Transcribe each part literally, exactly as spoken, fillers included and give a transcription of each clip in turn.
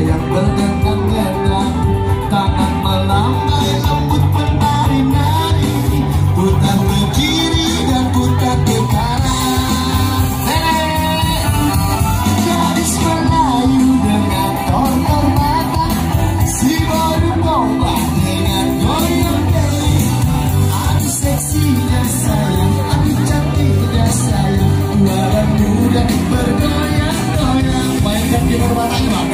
goyang berdendang-dendang, tangan melambai lembut menari-nari, putar ke kiri dan putar ke kanan. Hey, gadis Melayu dengan tortor mata, si baru tombak dengan goyang deli. Aduh seksinya sayang, aduh cantiknya sayang, tua dan muda bergoyang-goyang. Mainkan di berbatanya bang.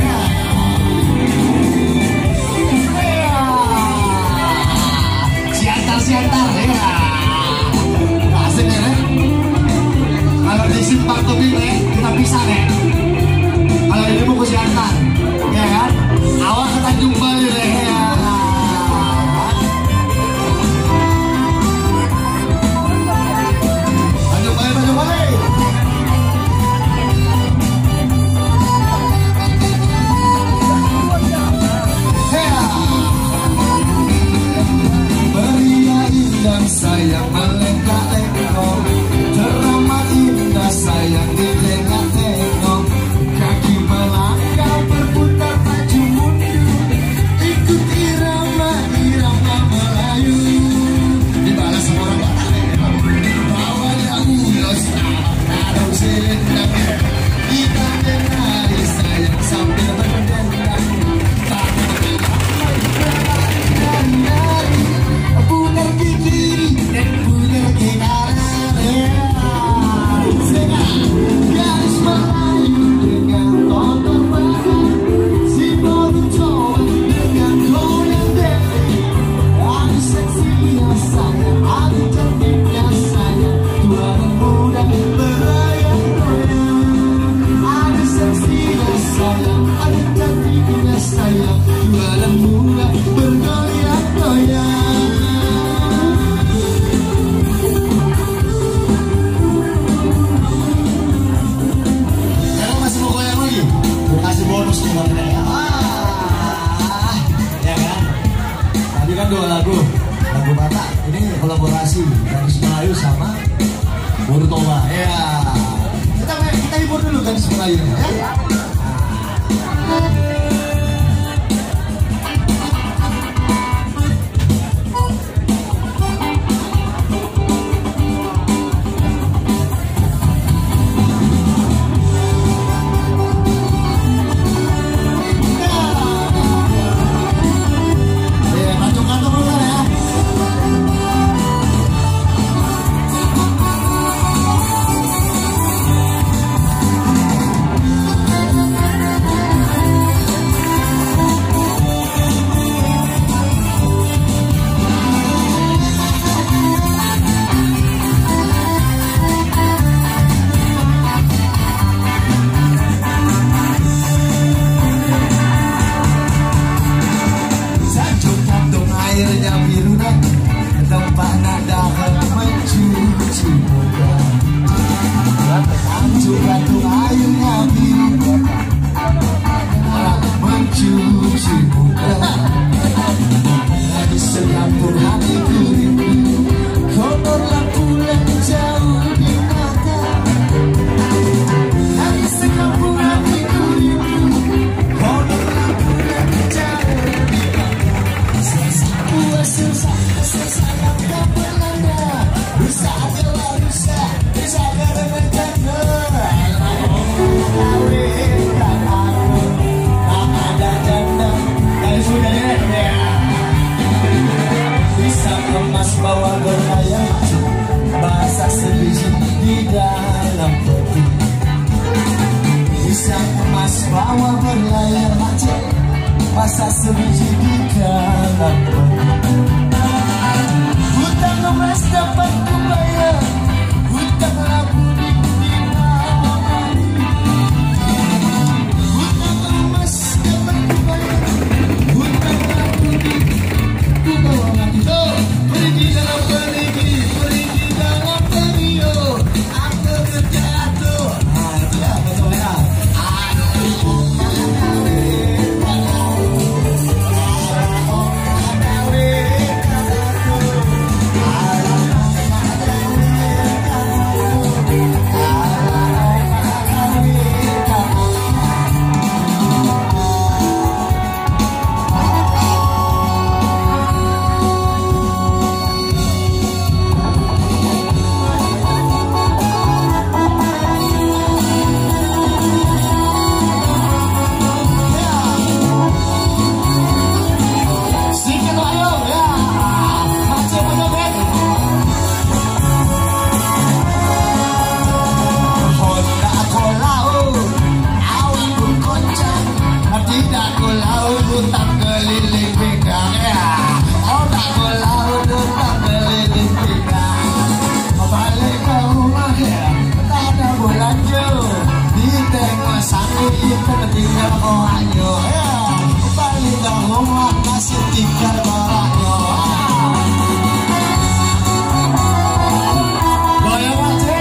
Siantar ya, asik ya nih. Kalau di simpang tebing nih kita pisah nih. Kalau ini mau ke Siantar, ya kan? Awak ke Tanjung Bali deh ya. Tanjung Bali, Tanjung Bali. Sayang melengkak-lengkok, teramat indah sayang ditengok-tengok, kaki melangkah berputar maju mundur, ikut irama-irama Melayu. Dibalas sama orang Batak, bawa jamu dosa, taruh selendang, kita menari sayang sambil berdendang, tak menari-nari, putar ke kiri dan putar ke kanan. Gadis Melayu dengan tonton badan, si baru cowok dengan goyang deli. Aduh seksinya sayang, aduh cantiknya sayang, tua dan muda bergoyang-goyang. Aduh seksinya sayang, aduh cantiknya sayang, tua dan muda bergoyang-goyang. Kasih bonus nih buat mereka. Ah, ya kan? Tadi kan dua lagu, lagu Batak. Ini kolaborasi Gadis Melayu sama Boru Toba. Ya, kita kita hibur dulu Gadis Melayu ya. Masa sebiji di dalam hutang emas dapat kubayar, hutang labu di malam hari. Hutang emas dapat kubayar, hutang labu di malam hari. Oh, pergi dalam pergi, pergi dalam pergi, oh, aku terjatuh. Ah, itu dah betul ya. Aduh. aku tak keliling pinggang ya. Oh tak melaut tak keliling pinggang. Balik ke rumah ya, tak ada belanja. Di tengah sangit kita tinggal orangnya ya. Balik ke rumah masih tinggal orangnya. Goyang aja.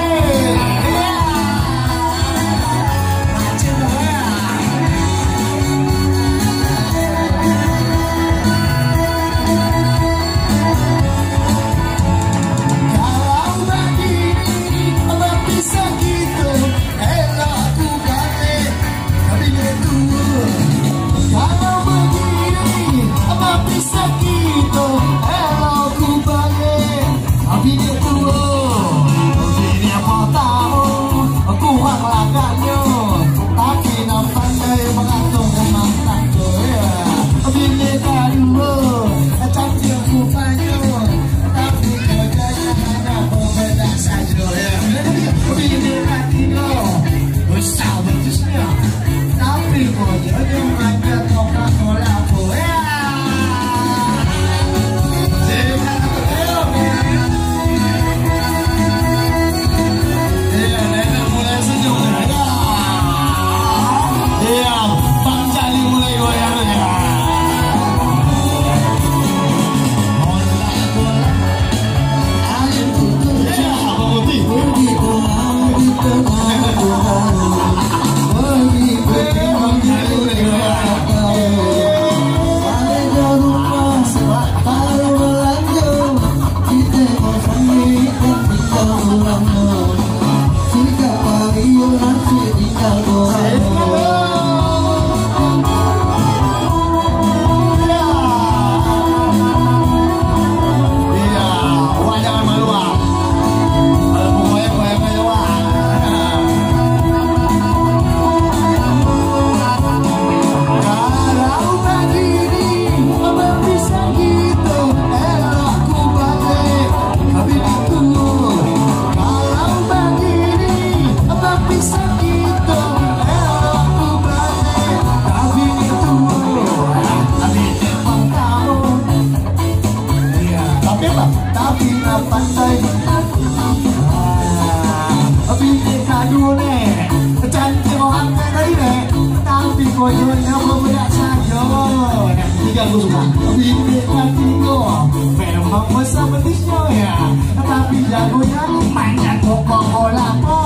Aku suka bibit hatiku memang besar petisnya ya, tapi jagonya main jago bola.